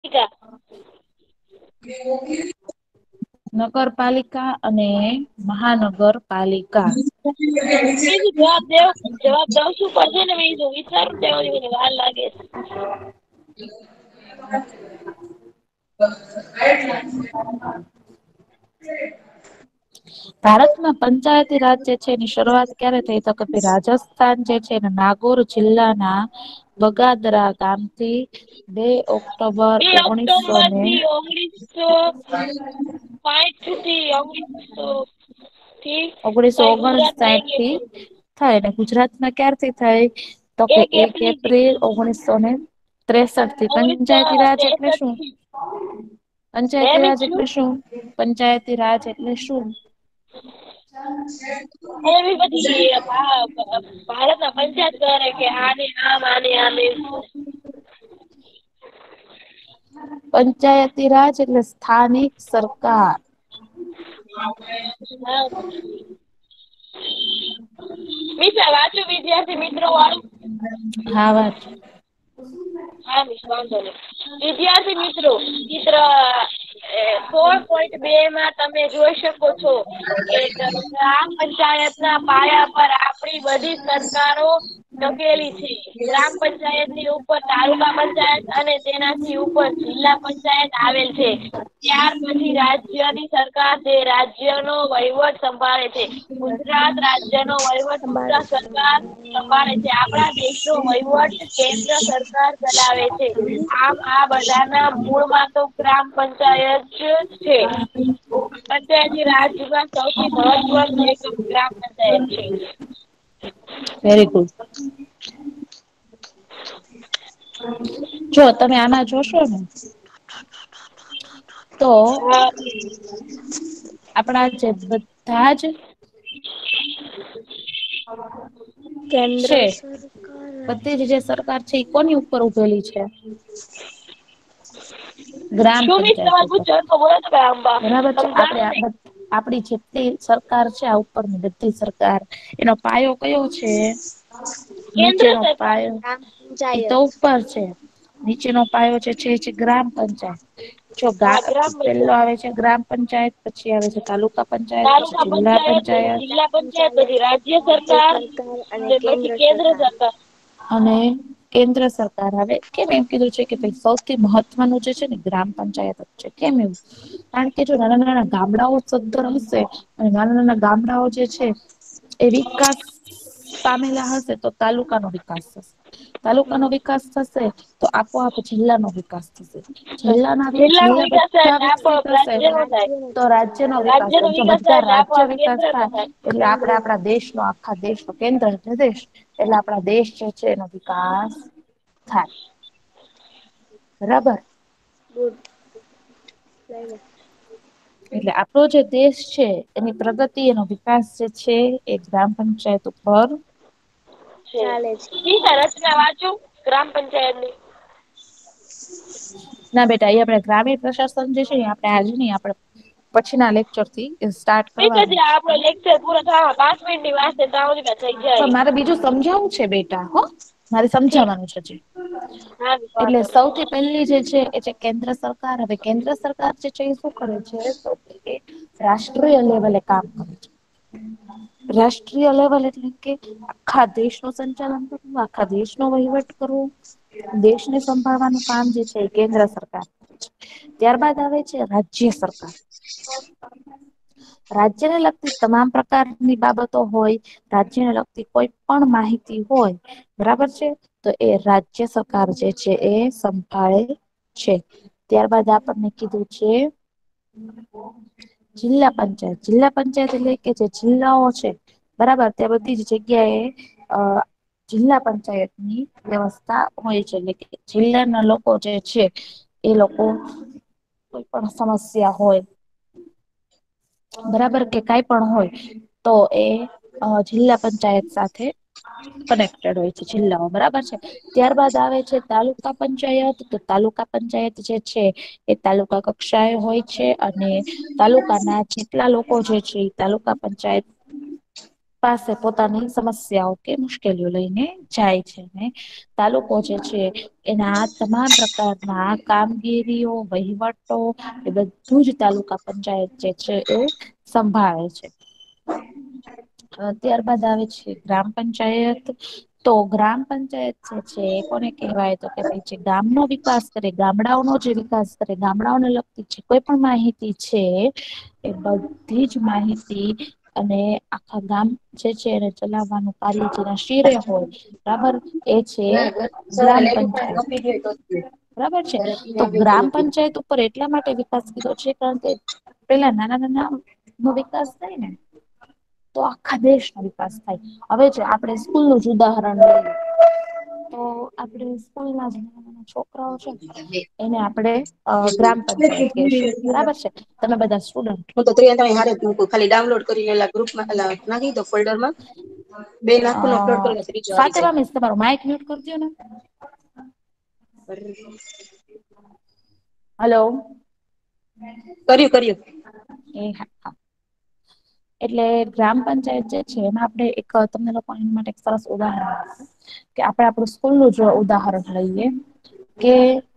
નગરપાલિકા અને મહાનગરપાલિકા. બીજું જવાબ દઉં શું પડશે ને વિચારું મને વાર લાગે. ભારતમાં પંચાયતી રાજ જે છે એની શરૂઆત ક્યારે થઈ તો કે રાજસ્થાન જે છે નાગોર જિલ્લાના બગાદરા ગામથી 2 ઓક્ટોબર બે 1900 ઓક્ટોબર ને થી 1960 થી કઈ ગુજરાત ના 1959 એક થી એપ્રિલ થાય ને ગુજરાતમાં ક્યારથી થાય તો કે 1 એપ્રિલ 1963 થી પંચાયતી રાજ એટલે 1963 શું? થી પંચાયતી રાજ છું એટલે શું? પંચાયતી રાજ એટલે શું? એવી બધી ભારતના પંચાયત કરે કે આને આમ આને આમ એમ પંચાયતી રાજ એટલે સ્થાનિક સરકાર. હા વાંચું વિદ્યાર્થી મિત્રો વાળું. હા વાંચ. હા મિસ વાંધો નહી. વિદ્યાર્થી મિત્રો ચિત્ર 16.2 માં તમે જોઈ શકો છો કે ગ્રામ પંચાયત ના પાયા પર આપણી બધી સરકારો ટકેલી છે. ગ્રામ પંચાયતની ઉપર તાલુકા પંચાયત અને તેનાથી ઉપર જિલ્લા પંચાયત આવેલ છે. ત્યાર પછી રાજ્યની સરકાર જે રાજ્યનો વહીવટ સંભાળે છે. ગુજરાત રાજ્ય નો વહીવટ ગુજરાત સરકાર સંભાળે છે. આપણા દેશ નો વહીવટ કેન્દ્ર સરકાર ચલાવે છે. આમ આ બધા ના મૂળમાં તો ગ્રામ પંચાયત જ છે. પંચાયતી રાજમાં સૌથી મહત્વનું એકમ ગ્રામ પંચાયત છે. Very good. જો તમે આમાં જોશો ને તો હા આપણા જે બધા જ છે બધી જ જે સરકાર છે એ કોની ઉપર ઉભેલી છે? ગ્રામ શું મિસ પંચાયત તમારે ઉપર પૂછો તો બોલો તમે બરાબર છે. સમજાણું ને આપડી જેટલી સરકાર છે આ ઉપરની બધી સરકાર એનો પાયો કયો છે? કેન્દ્ર નીચેનો સરકાર પાયો એ તો ઉપર છે. નીચેનો પાયો જે છે ગ્રામ પંચાયત. જો હા ગ્રામ પેલો પંચાયત આવે છે ગ્રામ પંચાયત પછી આવે છે તાલુકા પંચાયત પછી તાલુકા જિલ્લા પંચાયત પછી પંચાયત જિલ્લા પંચાયત પછી રાજ્ય સરકાર પછી કેન્દ્ર સરકાર. અને કેન્દ્ર સરકાર આવે કેમ એમ કીધું છે કે ભાઈ સૌથી મહત્વનું જે છે ને ગ્રામ પંચાયત જ છે. કેમ એવું? કારણ કે જો નાના નાના ગામડાઓ સદ્ધર હશે અને નાના નાના ગામડાઓ જે છે એ વિકાસ પામેલા હશે તો તાલુકા નો વિકાસ થશે. તાલુકા નો વિકાસ થશે તો આપોઆપ જિલ્લાનો વિકાસ થશે. જિલ્લાનો જિલ્લા વિકાસ થાય બધા એટલે વિકસિત આપોઆપ હશે રાજ્ય નો થાય તો રાજ્ય નો વિકાસ રાજ્ય નો થાય. જો થાય બધા એટલે રાજ્ય આપોઆપ વિકાસ કેન્દ્ર નો થાય એટલે આપડે આપણા દેશનો આખા દેશનો કેન્દ્ર છે દેશ એટલે આપણા દેશ જે છે એનો વિકાસ થાય. બરાબર. એટલે આપણો જે દેશ છે એની પ્રગતિ એનો વિકાસ જે છે એ ગ્રામ પંચાયત ઉપર રચના વાંચું ગ્રામ પંચાયતની. ના બેટા એ આપણે ગ્રામીણ પ્રશાસન જે છે આપણે આજ નહી આપણે પછી ના લેક્ચર થી સ્ટાર્ટ કરવાના છે. આપડો લેક્ચર પૂરો થવા 5 મિનિટ ની વાત છે ત્યાં સુધી થઈ પણ જાય. મારે બીજું સમજાવું છે બેટા હો મારે ઠીક સમજાવાનું છે હજી. હા એટલે વાંધો નહીં સૌથી પહેલી જે છે એ છે કેન્દ્ર સરકાર. હવે કેન્દ્ર સરકાર જે છે એ શું કરે છે રાષ્ટ્રીય લેવલે કામ કરે છે. રાષ્ટ્રીય લેવલ એટલે કે આખા દેશ નું સંચાલન કરવું આખા દેશ નો વહીવટ કરવો. દેશને સંભાળવાનું કામ જે છે એ કેન્દ્ર સરકાર ત્યારબાદ આવે છે રાજ્ય સરકાર. રાજ્યને લગતી તમામ પ્રકારની બાબતો હોય રાજ્યને લગતી કોઈ પણ માહિતી હોય બરાબર છે તો એ રાજ્ય સરકાર જે છે એ સંભાળે છે. ત્યારબાદ આપણને કીધું છે જિલ્લા પંચાયત. જિલ્લા પંચાયત એટલે કે જે જિલ્લાઓ છે બરાબર ત્યાં બધી જ જગ્યાએ જિલ્લા પંચાયતની વ્યવસ્થા હોય છે એટલે કે જિલ્લાના લોકો જે છે એ લોકો કોઈ પણ સમસ્યા હોય બરાબર કે કઈ પણ હોય તો એ જિલ્લા પંચાયત સાથે કનેક્ટેડ હોય છે જિલ્લાઓ બરાબર છે. ત્યારબાદ આવે છે તાલુકા પંચાયત તો તાલુકા પંચાયત જે છે એ તાલુકા કક્ષાએ હોય છે અને તાલુકાના જેટલા લોકો જે છે તાલુકા પંચાયત પાસે પોતાની સમસ્યાઓ કે મુશ્કેલીઓ લઈને જાય છે ને તાલુકો જે છે એના તમામ પ્રકારના કામગીરીઓ વહીવટો એ બધું જ તાલુકા પંચાયત જે છે એ સંભાળે છે. ત્યારબાદ આવે છે ગ્રામ પંચાયત. તો ગ્રામ પંચાયત જે છે એ કોને કહેવાય તો કે ભાઈ જે ગામનો વિકાસ કરે ગામડાઓનો જે વિકાસ કરે ગામડાઓને લગતી છે કોઈ પણ માહિતી છે એ બધી જ માહિતી અને આખા ગામ જે છે એને ચલાવવાનું કાર્ય જેના શિરે હોય બરાબર એ છે ગ્રામ પંચાયત. બરાબર છે તો ગ્રામ પંચાયત ઉપર એટલા માટે વિકાસ કીધો છે કારણ કે પેલા નાના નાના નો વિકાસ થાય ને તો આખા દેશનો વિકાસ થાય હવે જો આપણે સ્કૂલ નું જ ઉદાહરણ લઈએ તો આપણે સ્કૂલના જ છોકરાઓ છે એને આપણે ગ્રામ પંચાયત કશું બરાબર છે તમે બધા સ્ટુડન્ટ હું તો હારે જ મૂકું ખાલી ડાઉનલોડ કરીને ગ્રુપમાં નાખી દો ફોલ્ડરમાં બે નાખું ને અપલોડ કરો ને ત્રીજો આવી જાય. ફાતેમા મિસ તમારું માઇક મ્યુટ કરી દયો ને. હલો. કર્યું. એ હા. એટલે ગ્રામ પંચાયત જે છે એમાં આપણે એક તમને લોકો માટે એક સરસ ઉદાહરણ આપું કે આપણે આપણું સ્કૂલ નું જો ઉદાહરણ લઈએ કે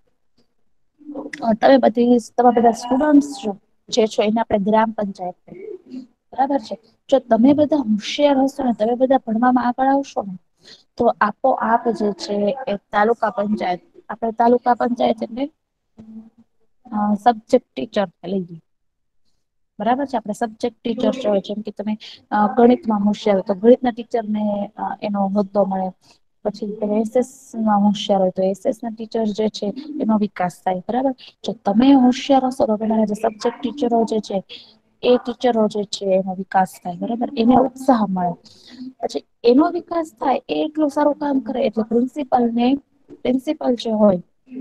તમે બધા સ્ટુડન્ટ જે છો એને આપણે ગ્રામ પંચાયત બરાબર છે જો તમે બધા હોશિયાર હશો ને તમે બધા ભણવામાં આગળ આવશો ને તો આપોઆપ જે છે એ તાલુકા પંચાયત આપણે તાલુકા પંચાયત એટલે સબ્જેક્ટ ટીચર લઈ બરાબર છે આપણે સબ્જેક્ટ ટીચર હોય જેમ કે તમે ગણિતમાં હોશિયાર તો ગણિતના ટીચરને એનો હોદ્દો મળે. પછી એસએસમાં હોશિયાર હોય તો એસએસ ના ટીચર જે છે એનો વિકાસ થાય બરાબર. જો તમે હોશિયાર હશો તો તમારા જે સબ્જેક્ટ ટીચરો જે છે એ ટીચરો જે છે એનો વિકાસ થાય બરાબર એને ઉત્સાહ મળે. પછી એનો વિકાસ થાય એ એટલું સારું કામ કરે એટલે પ્રિન્સિપલને પ્રિન્સિપલ જે હોય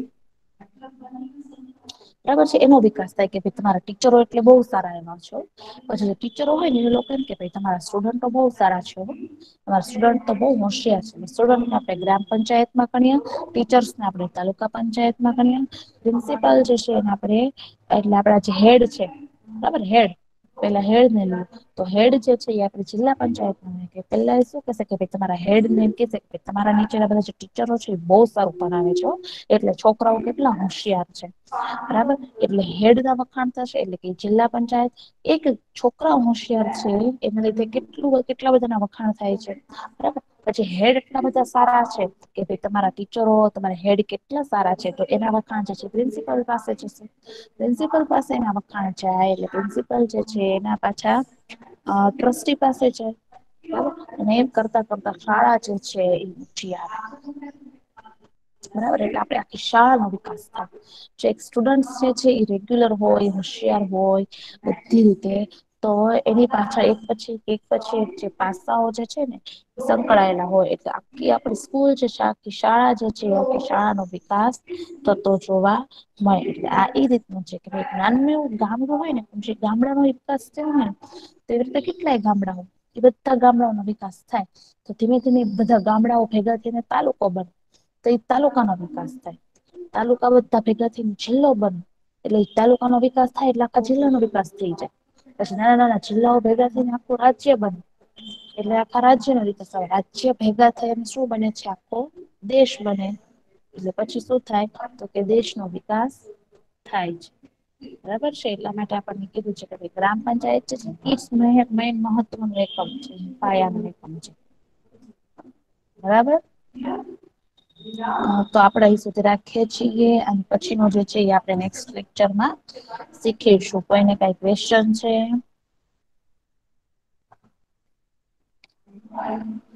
બરાબર છે એનો વિકાસ થાય કે ભાઈ તમારા ટીચરો એટલે બહુ સારા એવા છો. પછી ટીચરો હોય ને એ લોકો એમ કે તમારા સ્ટુડન્ટો બહુ સારા છે. તમારા સ્ટુડન્ટ તો બહુ હોશિયાર છે સ્ટુડન્ટને આપણે ગ્રામ પંચાયતમાં ગણીએ ટીચર્સને આપણે તાલુકા પંચાયતમાં ગણીએ પ્રિન્સિપલ જે છે એને આપણે એટલે આપડા જે હેડ છે બરાબર હેડ પેલા હેડ ને લો તો હેડ જે છે એ આપણે જિલ્લા પંચાયત પેલા એ શું કેશે કે તમારા હેડ ને એમ કેશે તમારા નીચેના બધા જે ટીચરો છે એ બહુ સારું ભણાવે છે એટલે છોકરાઓ કેટલા હોશિયાર છે. બરાબર એટલે હેડ ના વખાણ થશે એટલે કે જિલ્લા પંચાયત એક છોકરા હોશિયાર છે એના લીધે કેટલા બધા ના વખાણ થાય છે. બરાબર પછી હેડ એટલા બધા સારા છે કે ભાઈ તમારા ટીચરો તમારા હેડ કેટલા સારા છે તો એના વખાણ જે છે પ્રિન્સિપલ પાસે જશે. પ્રિન્સિપલ પાસે એના વખાણ જાય એટલે પ્રિન્સિપલ જે છે એના પાછા ટ્રસ્ટી પાસે જાય. અને એમ કરતા કરતા શાળા જે છે એ ઊંચી આવે. બરાબર એટલે આપડે આખી શાળા નો વિકાસ થાય. જે એક સ્ટુડન્ટ જે છે એ રેગ્યુલર હોય હોશિયાર હોય બધી રીતે તો એની પાછળ એક પછી જે પાસાઓ જે છે ને સંકળાયેલા હોય એટલે આખી આપડી સ્કૂલ જે છે આખી શાળા જે છે આખી શાળા નો વિકાસ થતો જોવા મળે એટલે આ એ રીતનું છે કે નાનું એવું ગામડું હોય ને જે ગામડા નો વિકાસ થયો ને તેવી રીતે કેટલાય ગામડાઓ એ બધા ગામડાઓનો વિકાસ થાય. તો ધીમે ધીમે બધા ગામડાઓ ભેગા થઈને તાલુકો બને તો એ તાલુકા નો વિકાસ થાય. તાલુકા બધા ભેગા થઈને જિલ્લો બને એટલે તાલુકા નો વિકાસ થાય એટલે આખા જિલ્લાનો વિકાસ થઈ જાય. પછી નાના નાના જિલ્લાઓ ભેગા થઈને આખું રાજ્ય બને. એટલે આખા રાજ્ય નો વિકાસ આવે રાજ્ય ભેગા થઈને શું બને છે આખો દેશ બને એટલે પછી શું થાય તો કે દેશનો વિકાસ થાય છે. બરાબર છે એટલા માટે આપણને કીધું છે કે ગ્રામ પંચાયત છે મેન મહત્વનું એકમ છે પાયાનું એકમ છે. બરાબર તો આપડે અહીં સુધી રાખીએ છીએ અને પછી નો જે છે એ આપણે નેક્સ્ટ લેક્ચરમાં શીખીશું કોઈને કઈ ક્વેશ્ચન છે.